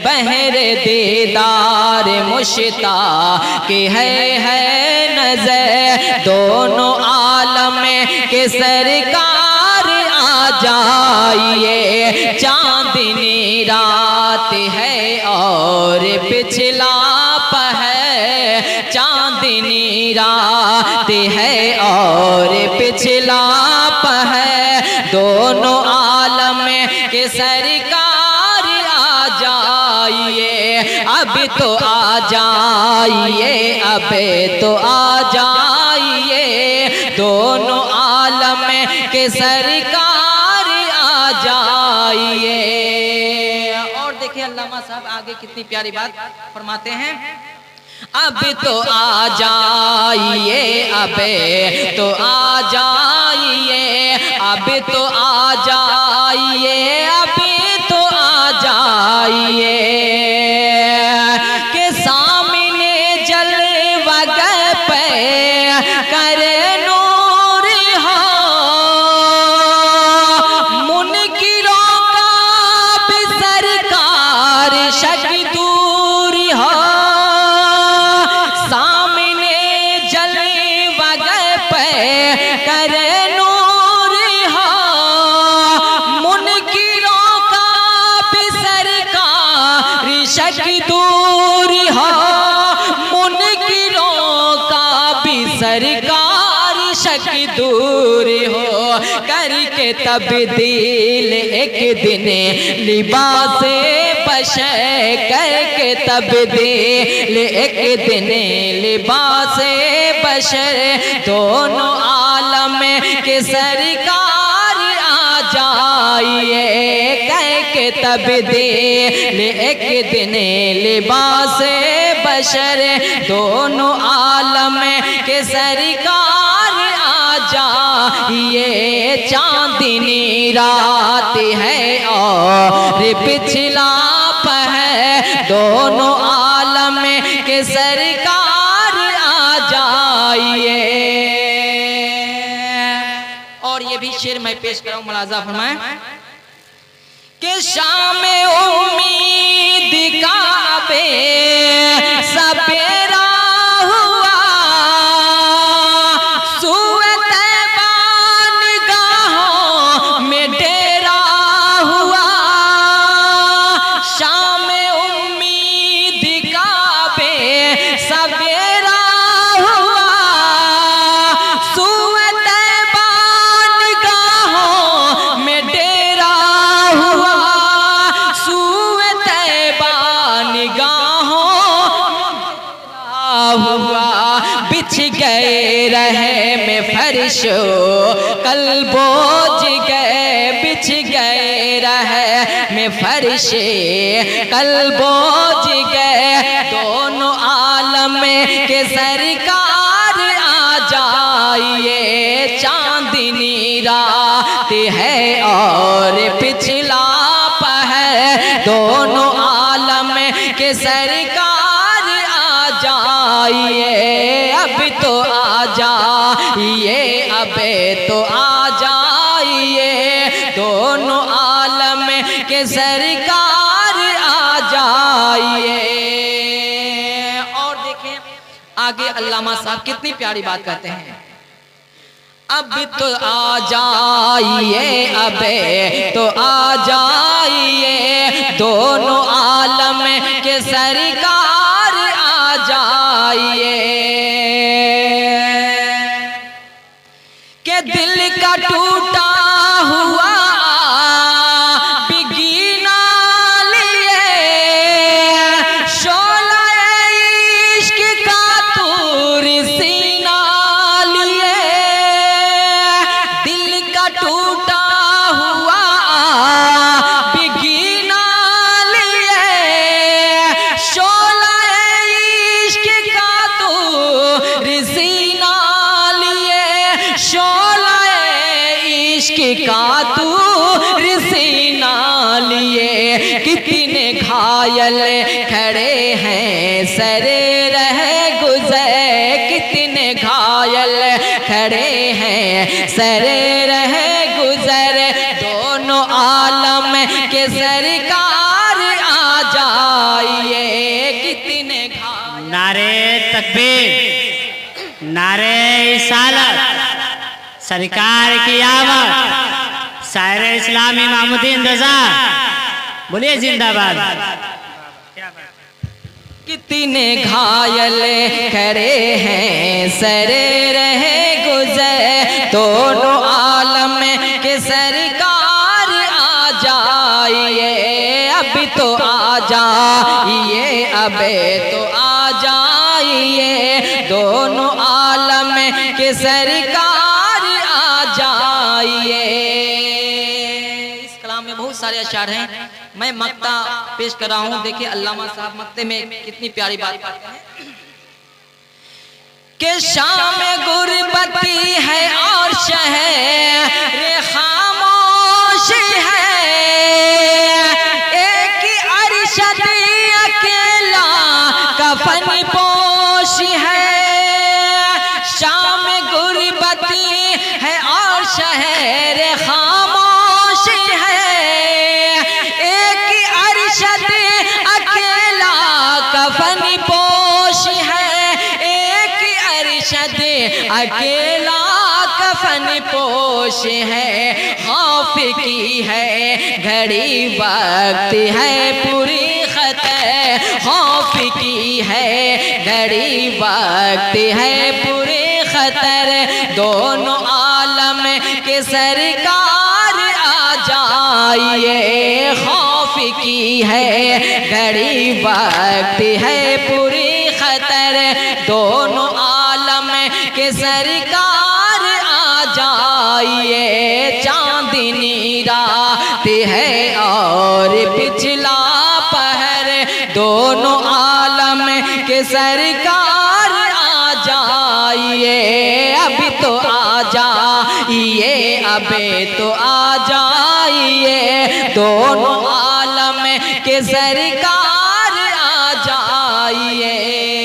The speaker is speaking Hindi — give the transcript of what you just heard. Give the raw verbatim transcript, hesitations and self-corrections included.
बहरे दीदार मुश्ताक है है नजर। दोनों आलम के सरकार आ जाइए, चांदनी रात है और पिछला पहर। चांदनी रात है और पिछला पहर। दोनों आलम के सरकार आ जाइए, अब तो आ जाइए, अब तो आ जाइए। दोनों आलम के सरकार आ जाइए। और देखिए अल्लामा साहब आगे कितनी प्यारी बात फरमाते हैं। अब तो आ जाइए, अब तो आ जाइए, अब तो आ जाइए, अब तो आ जाइए। के सामने जलवा पे करे नूर हो, मुनकिरों का भी सरकार शक दूर हो। करे नूर हो, मुनकिरों का भी सरकार शक दूर हो। मुनकिरों का भी सरकार शक दूर हो। करके तब्दील एक दिन लिबास बशर, करके तब्दील एक दिन लिबास बशर। दोनों आलम के सरकार आ जाइए, करके तब्दील एक दिन लिबास बशर। दोनों आलम के सरकार आ जाइए, चांदनी रात है और पिछला पहर। दोनों आलम के सरकार आ जाइए। और ये भी शेर मैं पेश कर रहा हूं, मुलाजा फरमाएं कि शाम उम्मीद का बे सपेरा हुआ, सूए तैबा निगाहों में डेरा हुआ। शाम उम्मीद का बे सपेरा हुआ, सूए तैबा निगाहों में डेरा हुआ। सूए तैबा निगाहों हुआ, बिछ गए रहे में फर्शो कल बोझ गए। बिछ गए रहे में फर्शे कल बोझ गए। दोनों आलम के सरकार आ जाइए, चांदनी रात है और पिछला पहर। दोनों आलम के सरकार आ जाइए, अब तो आ जाइए, अब तो आ जाइए। दोनों आलम के सरकार आ जाइए। और देखें आगे अल्लामा साहब कितनी प्यारी बात कहते हैं। अब तो आ जाइए, अब तो आ जाइए। दोनों आलम के सरकार आ जाइए। के दिल का टूटा हुआ बिगीना लिए, शोला इश्क का तूर सीना लिए। दिल का टूटा हुआ बिगीना लिए, शोला इश्क का तूर सीना लिए। शोला इश्क का तूर सीना लिए। कितने घायल खड़े हैं सरे रहे गुजर। कितने घायल खड़े हैं सरे रहे गुजर। दोनों आलम के सरकार आ जा नारे तकबीर, नारे इसालत, सरकार की आमद, शायर इस्लामी मामुद्दीन रजा, बोलिए जिंदाबाद। कितने घायल करे हैं सरे रहे गुजर, दोनों आलम के सरकार आ जाइए, अभी तो आ जाइए, अबे तो आ जाइए, दोनों आलम के सरकार आ जाइए। इस कलाम में बहुत सारे अशार हैं, मैं मक्ता पेश कर रहा हूँ। देखिए अल्लामा साहब मक्ते में कितनी प्यारी बात करते हैं कि शाम गुरबती है और शहर खामोश है, एक अरशद अकेला कफन पोश है। शाम गुरबती है और शहर खामोश है, एक अरशद अकेला कफन पोश है, एक अरशद अकेला कफन पोश है। खौफ की है घड़ी वक्त है पूरी खतर, खौफ की है घड़ी वक्त है पूरी खतर, दोनों आलम के सरकार आ जाइए। खौफ की है घड़ी वक्त है पूरी खतर, दोनों आलम के सरकार आ जाइए। चांदनी रात है और पिछला पहर, दोनों आलम के सरकार आ जाइए, अभी तो आ जाइए, अबे तो आ जाइए, दोनों आलम के सरकार आ जाइए।